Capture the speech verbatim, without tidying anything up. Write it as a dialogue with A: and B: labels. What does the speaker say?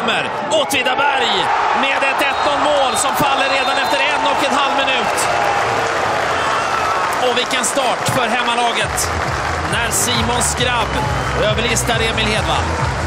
A: kommer Åtvidaberg med ett ett noll mål som faller redan efter en och en halv minut. Och vilken start för hemmalaget när Simon Skrabb överlistar Emil Hedvall.